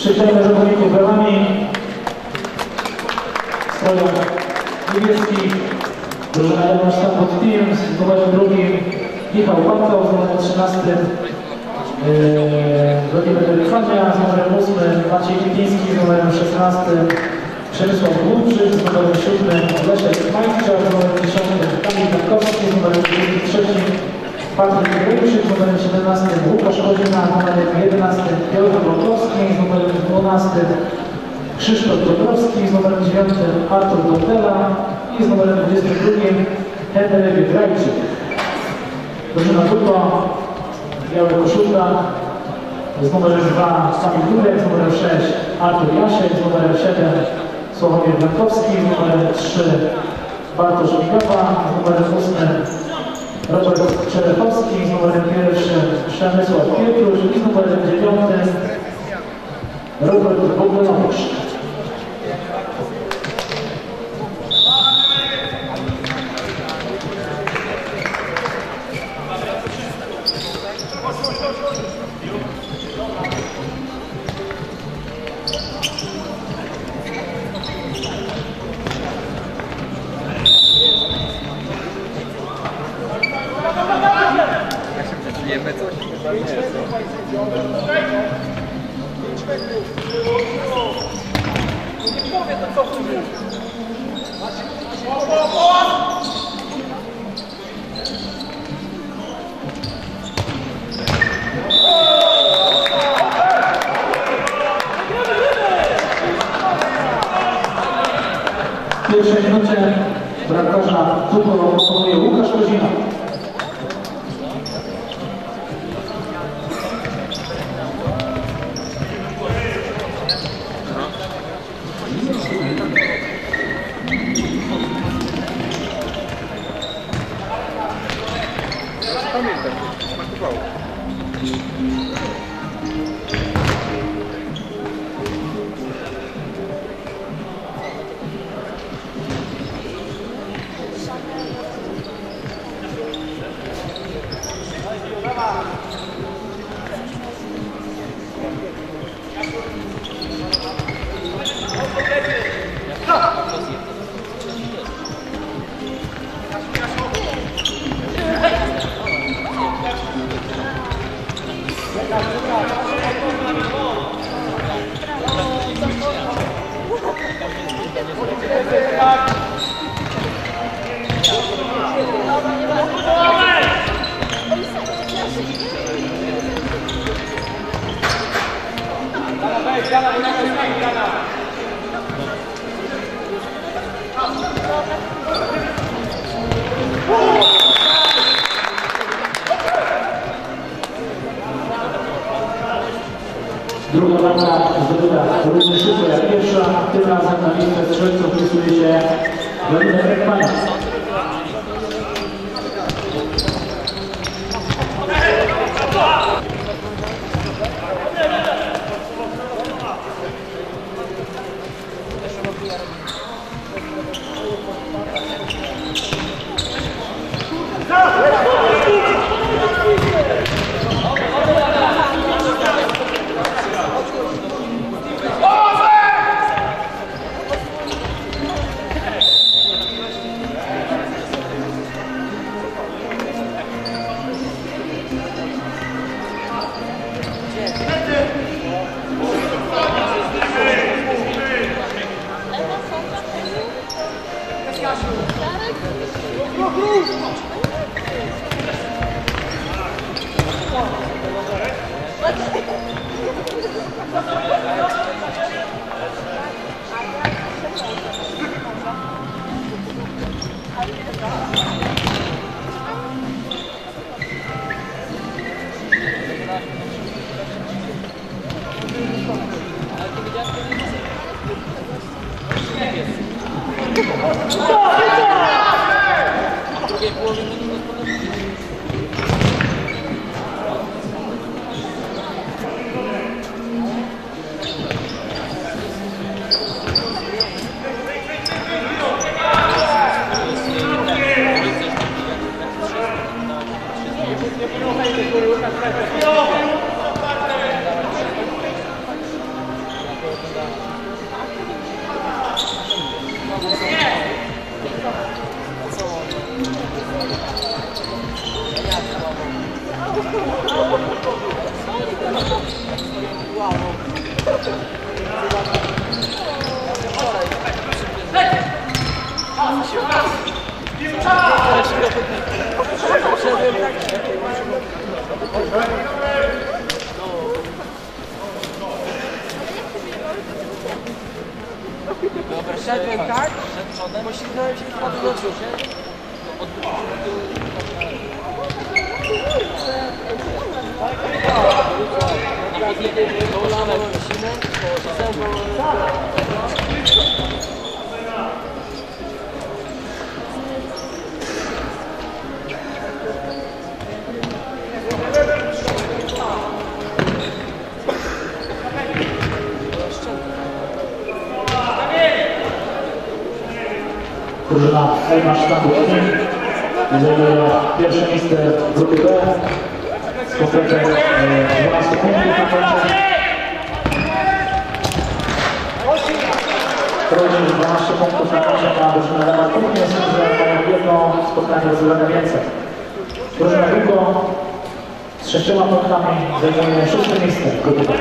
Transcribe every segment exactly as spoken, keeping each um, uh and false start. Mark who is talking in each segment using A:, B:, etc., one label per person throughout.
A: Przyjdziemy zawodników bramami. Stoją niebieski. Drużyna Elmar Stanford Team z numerem drugim. Michał Pantał z numerem trzynastym. Władimir Ryfania z numerem ósmym. Maciej Kipiński z numerem szesnastym. Przemysław Głupczyk z numerem siódmym. Leszek Majczak z numerem dziesiątym. Kamil Jankowski z numerem dwudziestym trzecim. Patryk Grejczyk z numerem siedemnastym, Łukasz Rodzina z numerem jedenastym, Piotr Wątkowski z numerem dwunastym, Krzysztof Dobrowski z numerem dziewiątym, Artur Dondela i z numerem dwudziestym drugim Henryk Grejczyk. Drużyna Dupa, białe koszulka z numerem dwa Kamil Durek, z numerem sześć Artur Jasiek, z numerem siedem Sławomir Wątkowski, z numerem trzy Bartosz Migapa, z numerem ósmym Robert Czerechowski z numerem pierwszym, Przemysław Pietrusz i z numerem dziewiątym Robert Bogdanowicz.
B: Jemy coś? Nie powiem, to co tu jest.
A: W pierwszej minucie bramkarza Dupą pokonuje Łukasz Rodzina.
B: Pamiętam, smakowało.
A: Druga bramka zdobyta równie szybko jak pierwsza. Tym razem na listę strzelców wpisuje się Władimir Ryfania.
C: Dobra, szedłem tak, poślizgnąłem się i wpadłem na dół.
A: Drużyna Elma Sztabu zajmuje pierwsze miejsce w grupie B z kompletem dwanaście punktów na koncie. Również dwanaście punktów na koncie ma drużyna Elma Sztabu, jest że jedno spotkanie rozegrane więcej. Drużyna Hugo z sześcioma punktami zajmuje szóste miejsce w grupie B.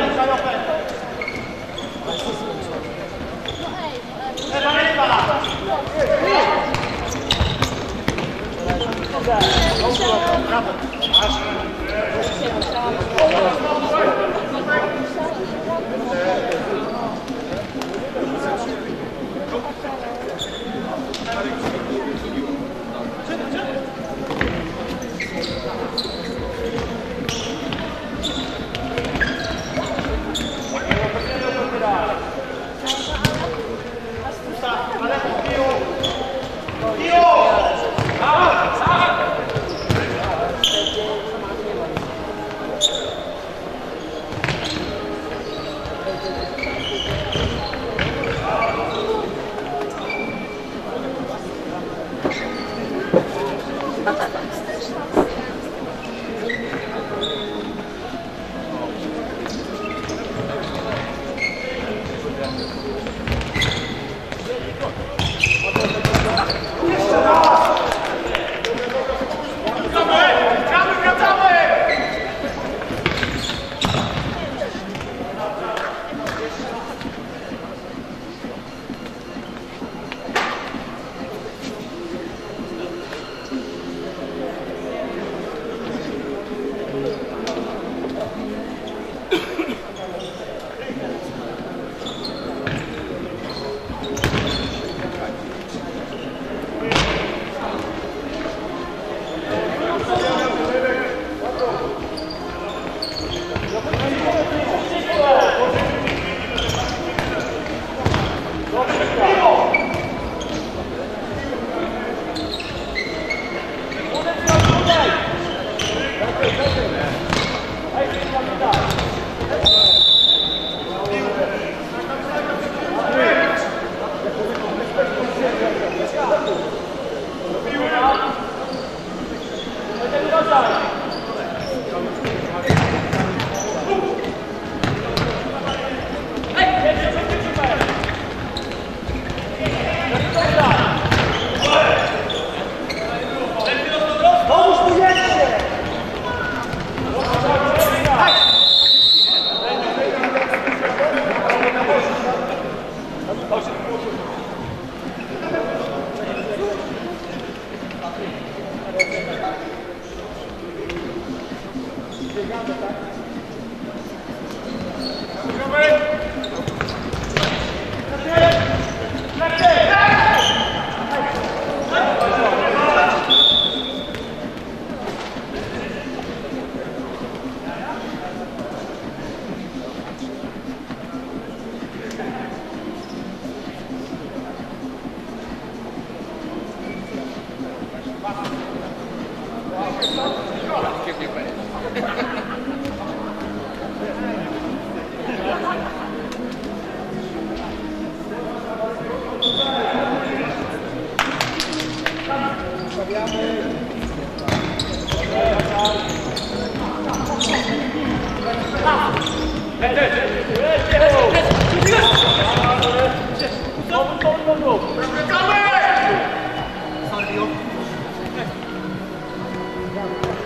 B: Sorry,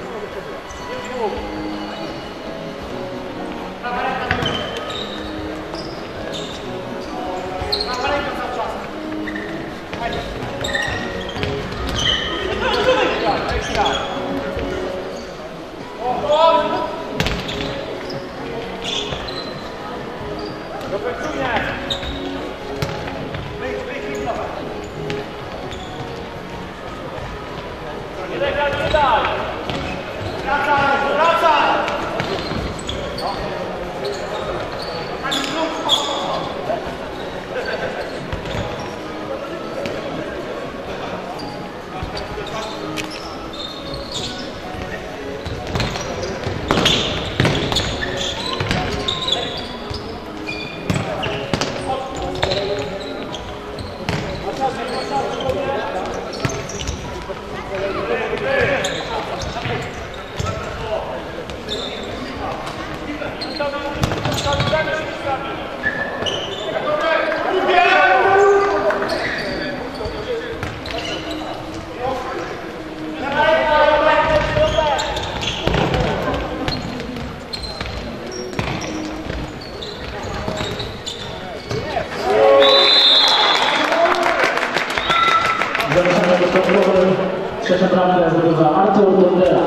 A: środkowym. Trzecia bramkę zdobywa Artur Dondera.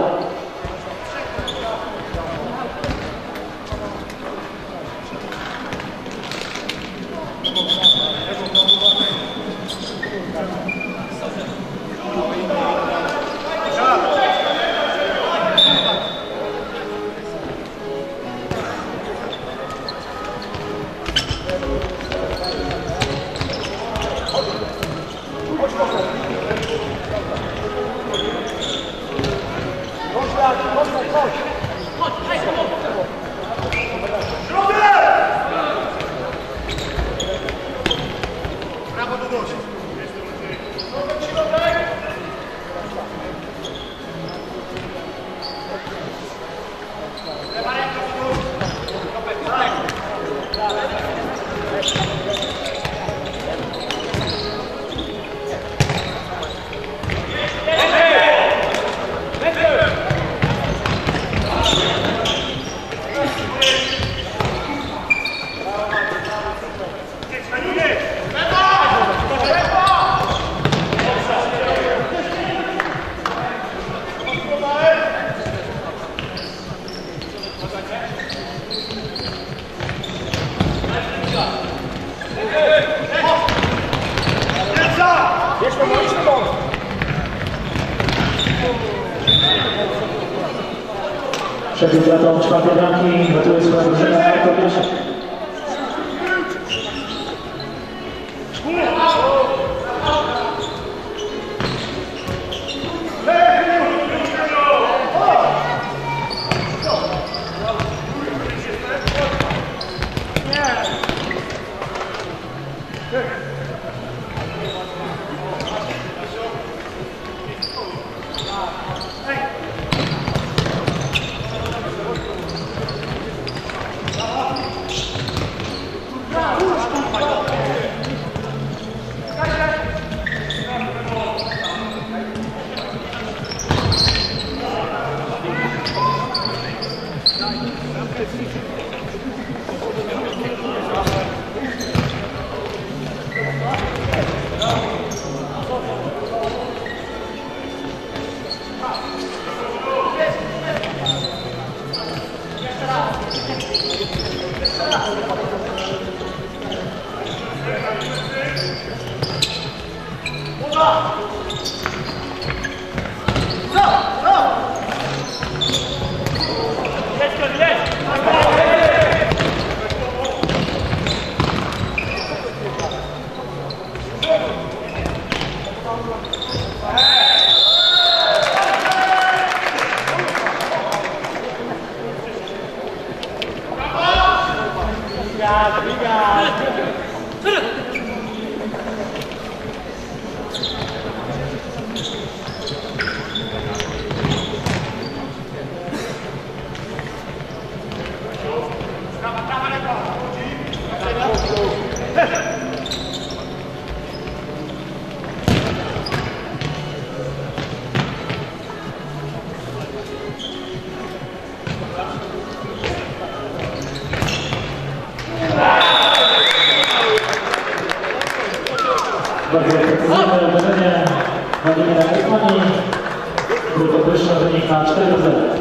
A: Przed utratą czwartej bramki gotuje swoją drużynę Artur Pieszek. Bardzo precyzyjne uderzenie Władimira Kresmani. Był to wyższy wynik na cztery do zera.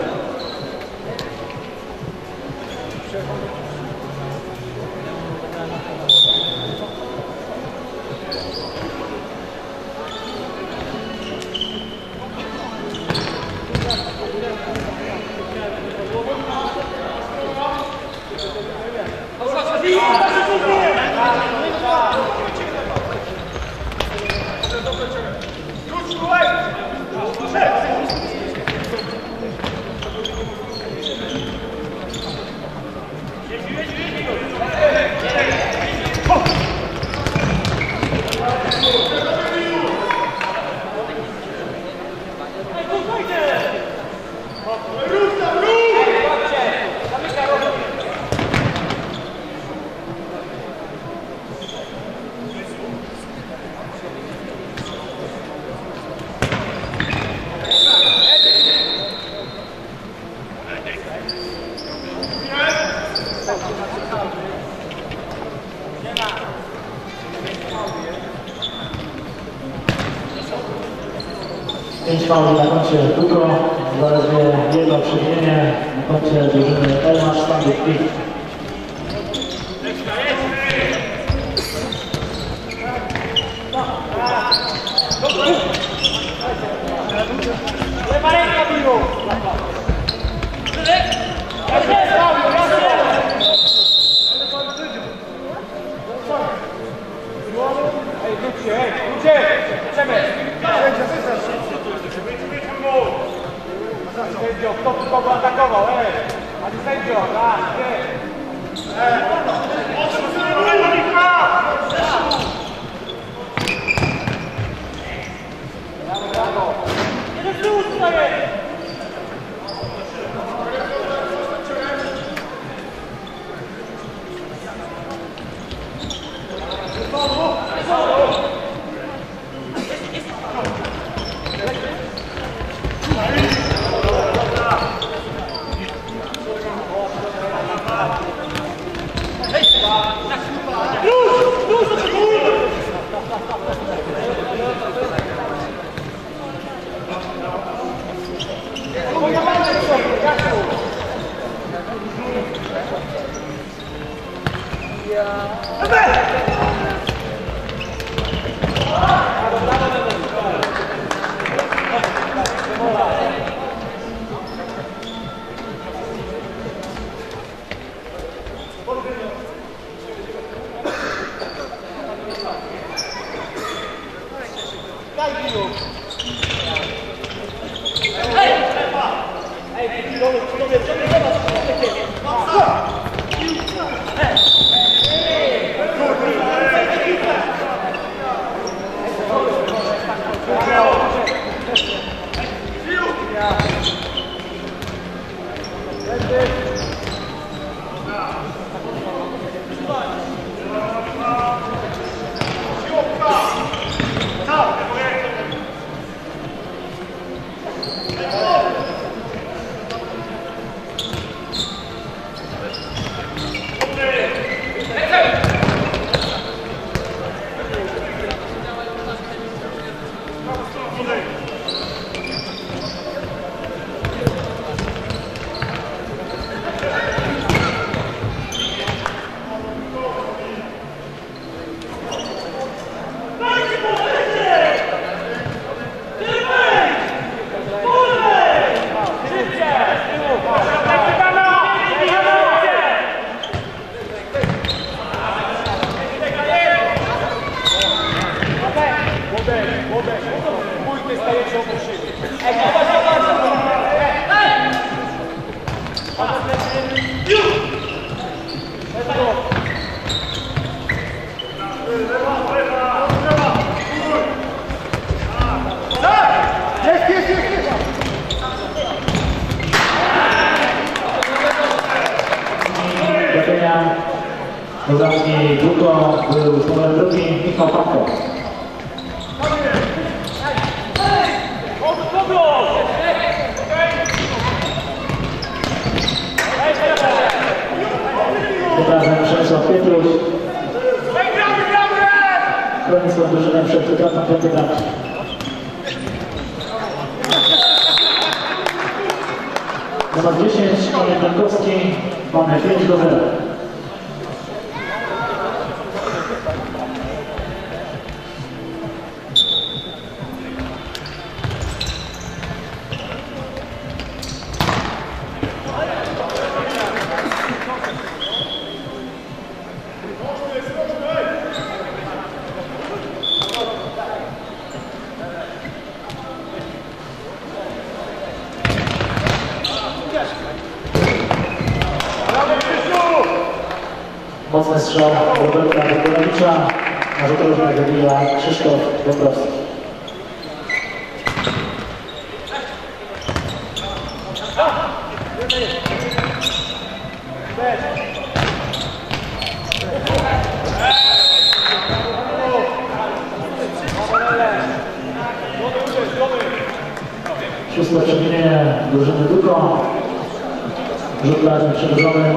A: pięć fauli na koncie Duko, zaledwie jedno przewinienie na koncie drużyny Elmasz Standard Pik.
C: Lewa ręka biło! Ej, wróćcie, ej, wróćcie! Czekaj! Sędzio, kto tu kogo atakował, ej! A ty sędzio, raz, nie! Jeden z tyłu staje!
A: Podatni Duko był numer drugi Michał Paweł. Tym razem Przemysław Pietruś. Chroni swoją drużynę przed utratą piątej bramki. Numer dziesięć, Kamil Blankowski. Mamy pięć do zera. Mocny strzał Roberta Wykonowicza, a rzut rożny wybija Krzysztof Dąbrowski. Szóste przewinienie drużyny Duko. Rzut karny przedłużony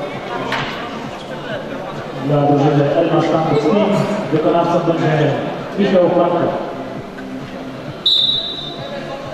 A: dla drużyny Elmasz Standard Pik. Wykonawcą będzie Michał Paweł.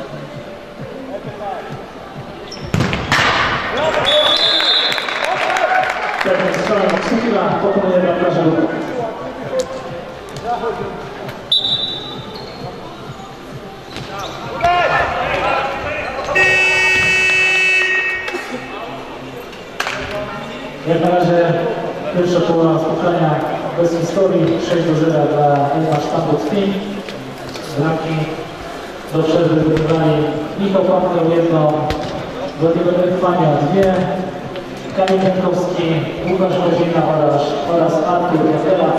A: Jak na razie pierwsza połowa spotkania bez historii, sześć do zera dla Elmar Sztambuc Team. Bramki do przerwy wygrali Michał Panteł jedną, Władimir Trwania dwie, Kamil Jankowski, Łukasz Kozina oraz, oraz Artur Jafela.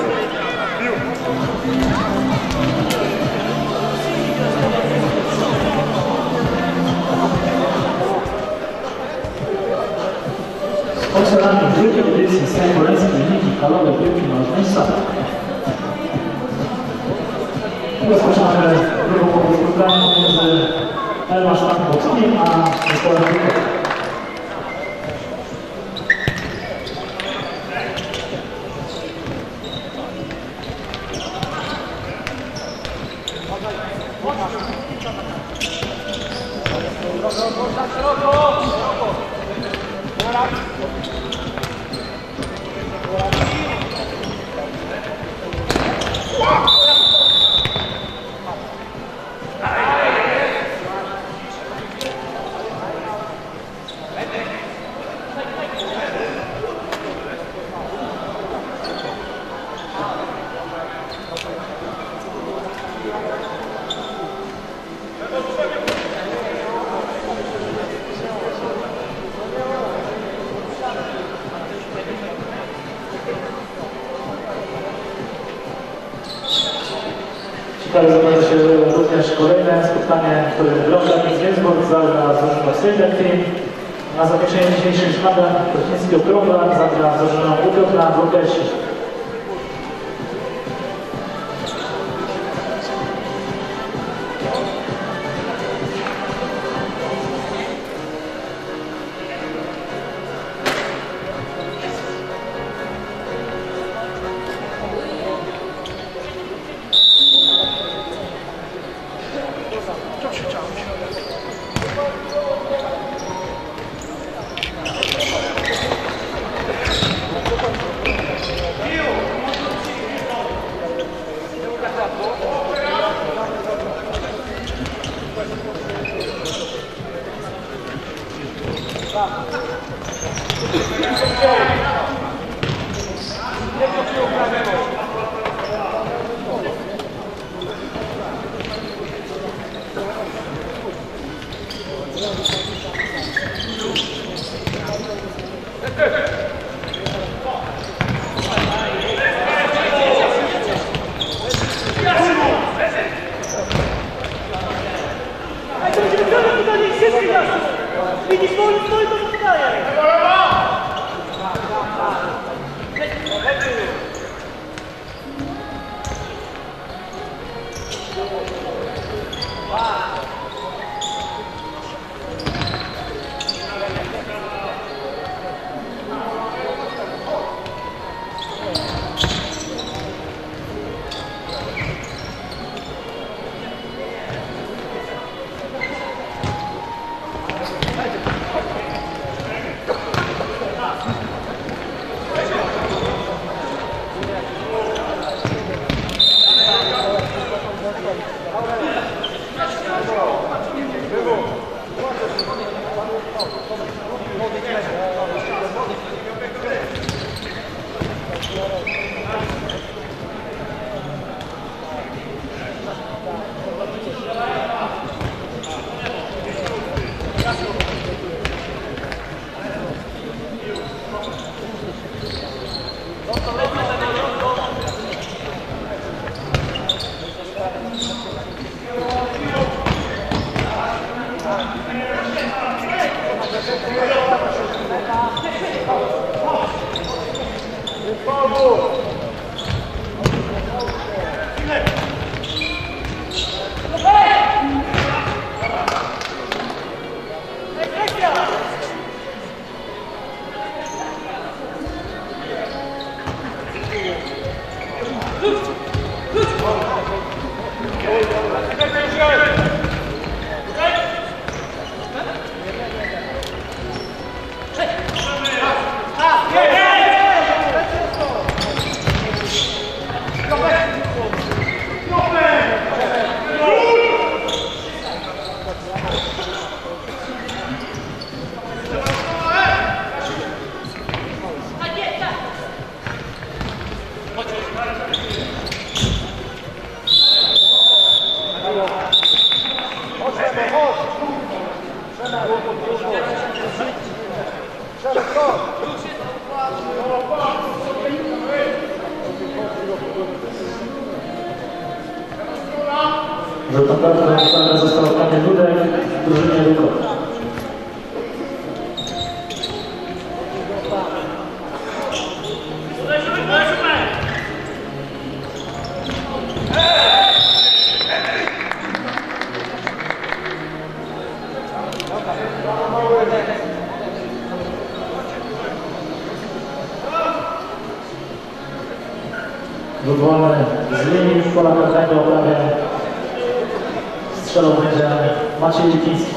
A: Sponsorami drugiej edycji Sępoleńskiej Ligi Halowej Piłki Nożnej są. Rozpoczynamy drugą spotkanie między Elmar Sztambuc Team a Mikołajem Piłką. Ciekawe zobaczy się również kolejne spotkanie, w którym Wrocław z Wiesborg zagra z drużyną Sejlek Team. Na zakończenie dzisiejszych szlaban Krośnicki Okrągla zagra z drużyną Upiotna Wrocławsi.
C: Pił!
A: Żółtą kartą dostana została Kamil Dudek w drużynie Luko. Wywołany z linii pola karnego prawie strzelał będzie Maciej Lipiński.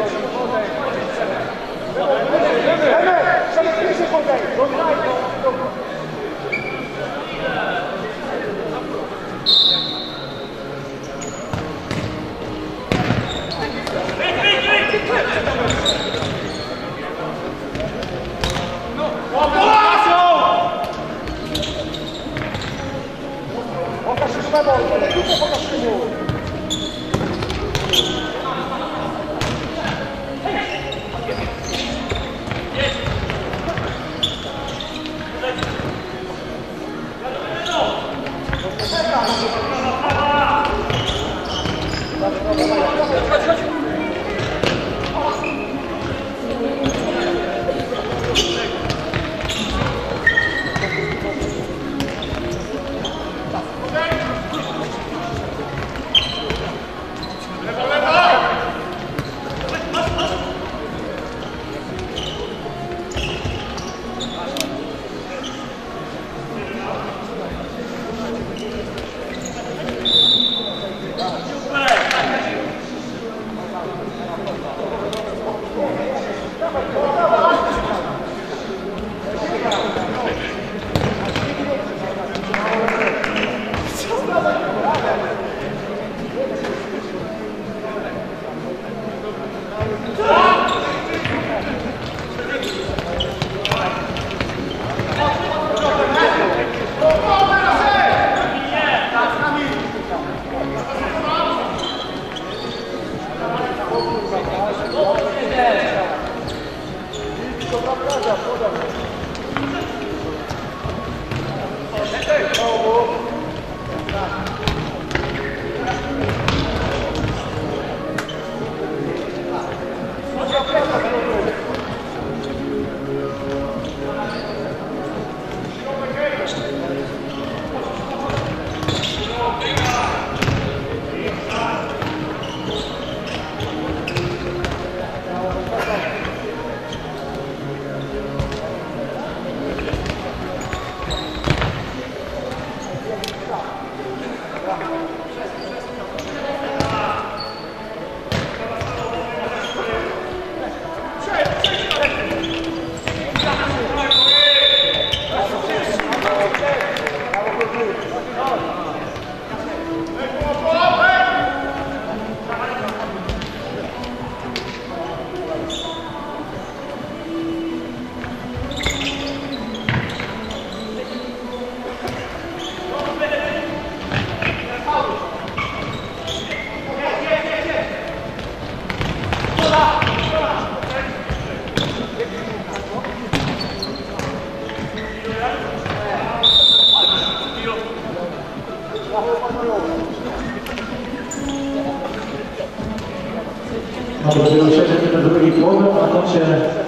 A: Dopiero siedem minut drugiej połowy, na koncie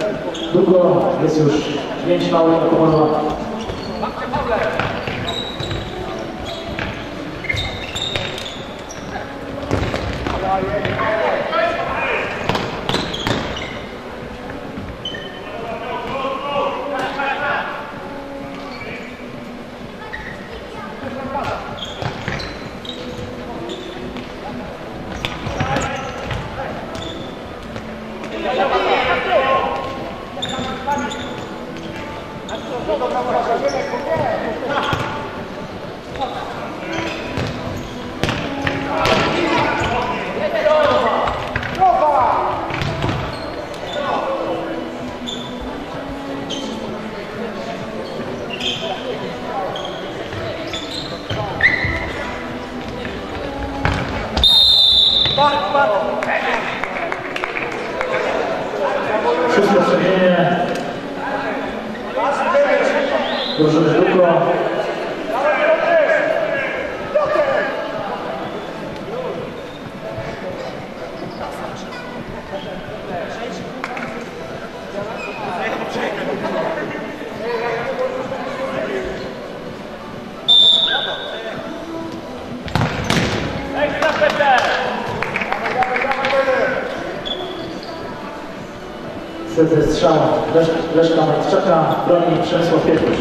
A: długo jest już pięć małych na Komarła. Szóste przemienie. Drużyny Dukro. Wtedy strzał Lesz, Leszka Majczaka, broni Przemysław Pietruś.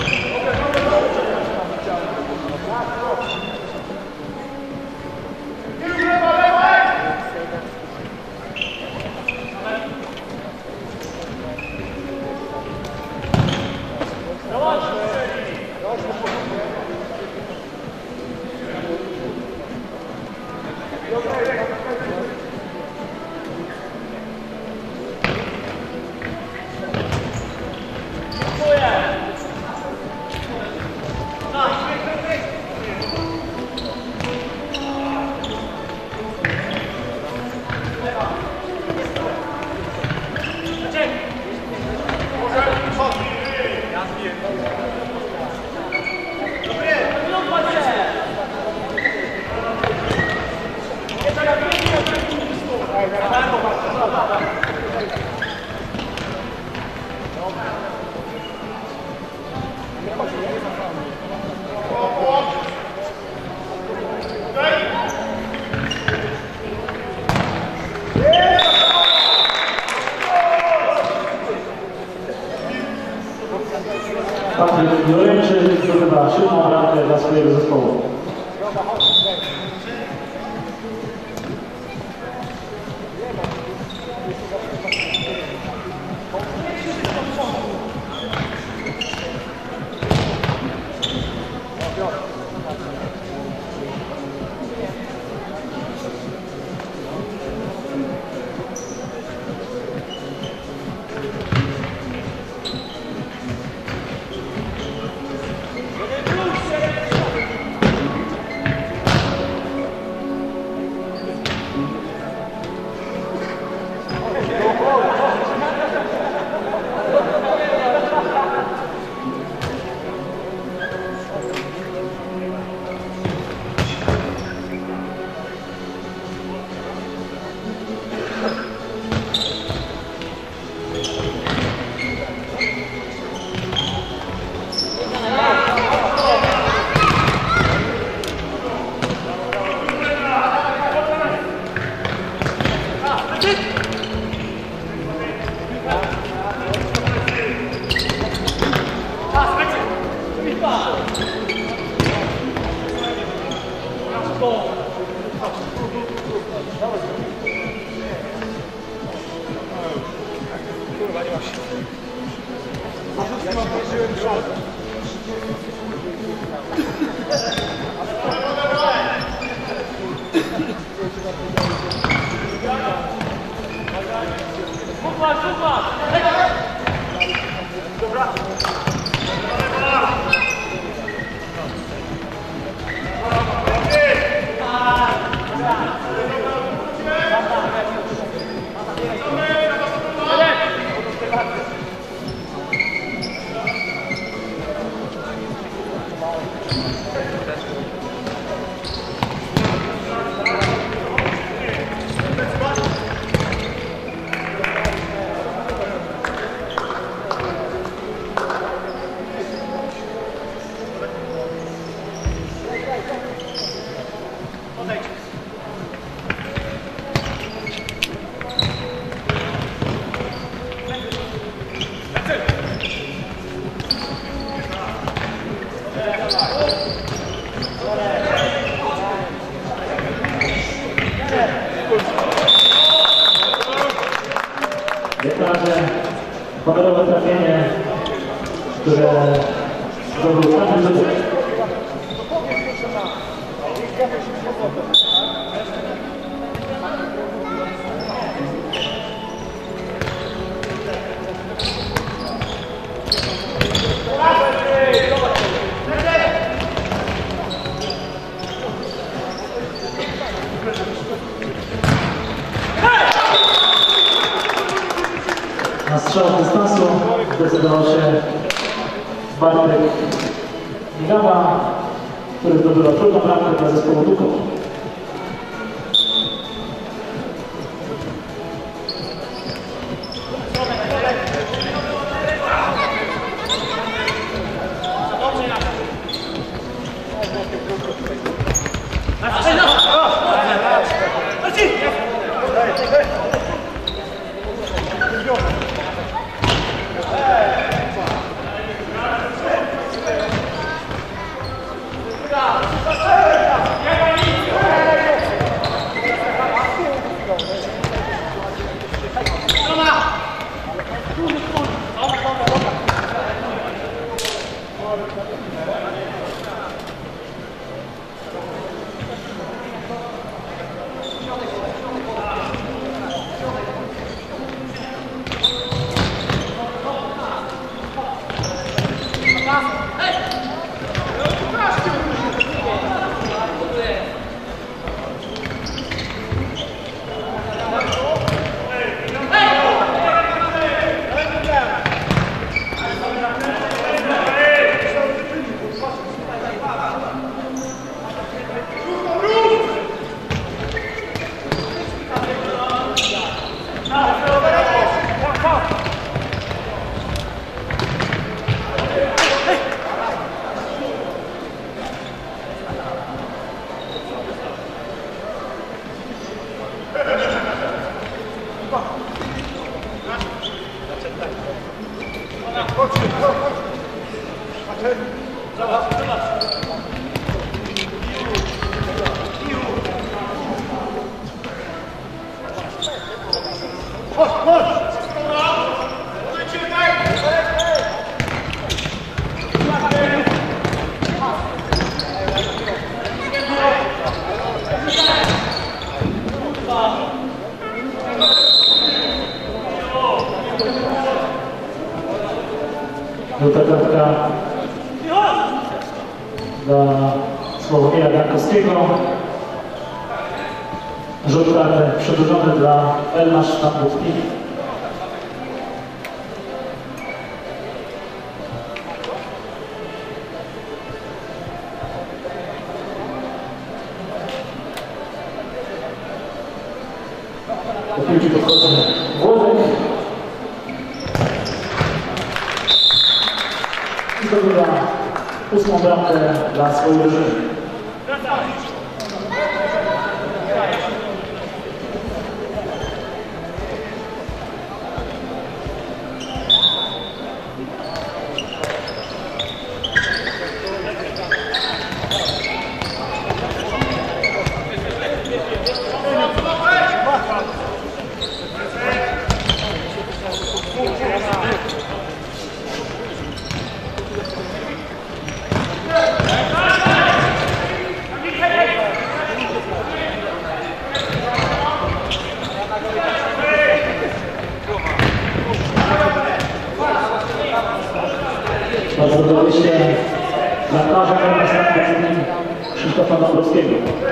A: Patryk Jurejczyk zdobywa siódmą bramkę dla swojego zespołu. Honorowe trafienie, które zdobył Kamil Zubek. Na strzał z dystansu zdecydował się Bartek Migawa, który zdobywa trudną bramkę dla zespołu Dukow.
C: Let's go!
A: Dąbrowskiego. Rzut karny przedłużony dla Elmasz Nadbudki. Do piłki podchodzi Włodek. I zdobywa ósmą bramkę dla swojej drużyny. Bardzo dobre wyjście dla Karza Krzysztofa Dąbrowskiego.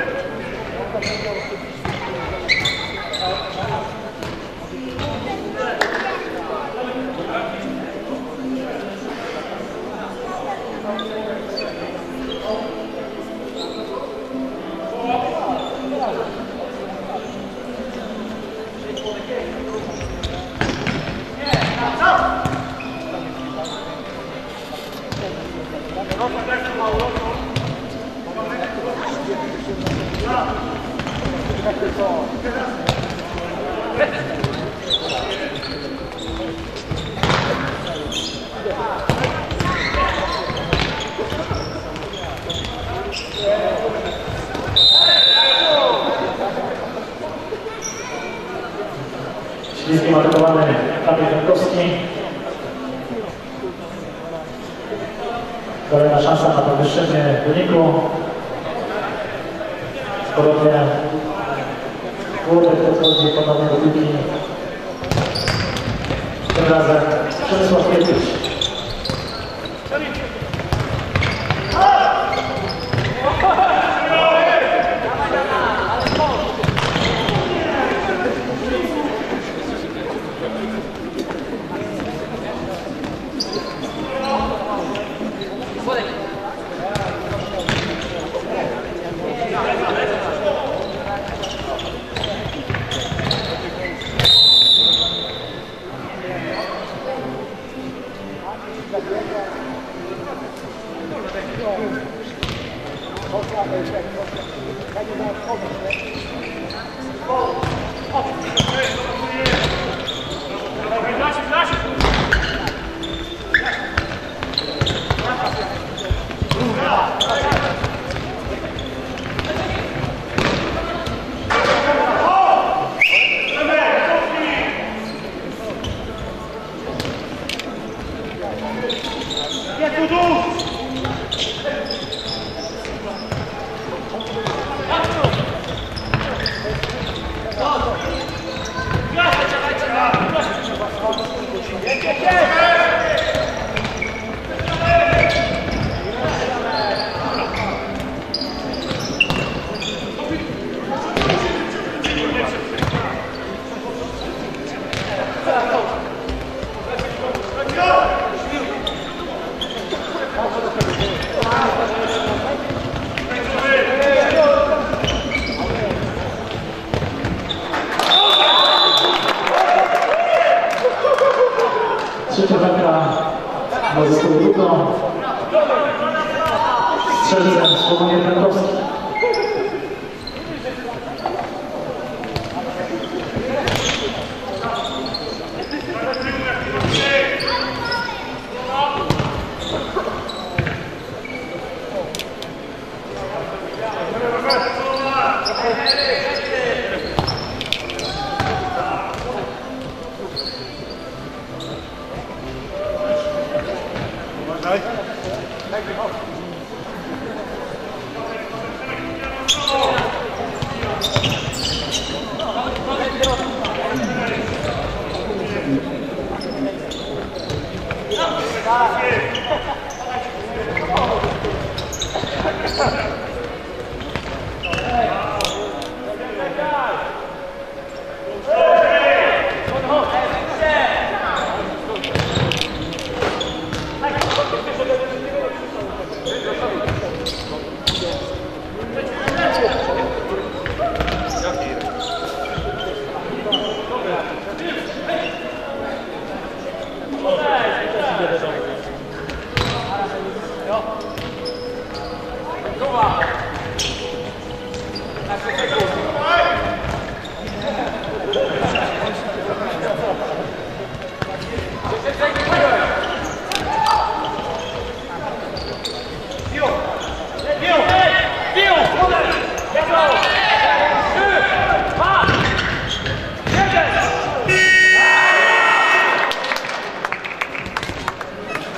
A: Śliski markowany Kamil Jankowski. Kolejna szansa na podwyższenie wyniku. Ponownie Włodek podchodzi ponownie do piłki. Tym razem Przemysław Kiedyś. Trzecia bramka na zespołu Lublin. Strzelcem Sławomir Frankowski.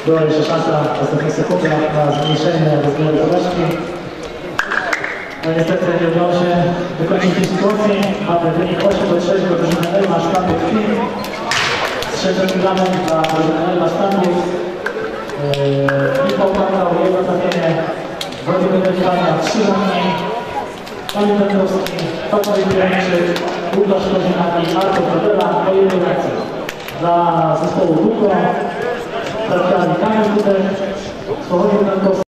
A: była jeszcze szansa w ostatnich sekundach na zmniejszenie rozmiaru porażki. No niestety nie udało się wykończyć tej sytuacji. Mamy wynik osiem do trzech do drużyny Elma Sztambów Team. Z trzecim planem dla drużyny Elma Sztambów. Michał Pakał, jedno trafienie. Wojtek Wędrownia, trzy ramki. Kamil Dębrowski, Patryk Juremczyk, Łukasz Kozina i Artur Kodela po jednej akcji. Dla zespołu Długo trafiali Kamil Kutek, Sławomir Kankowski.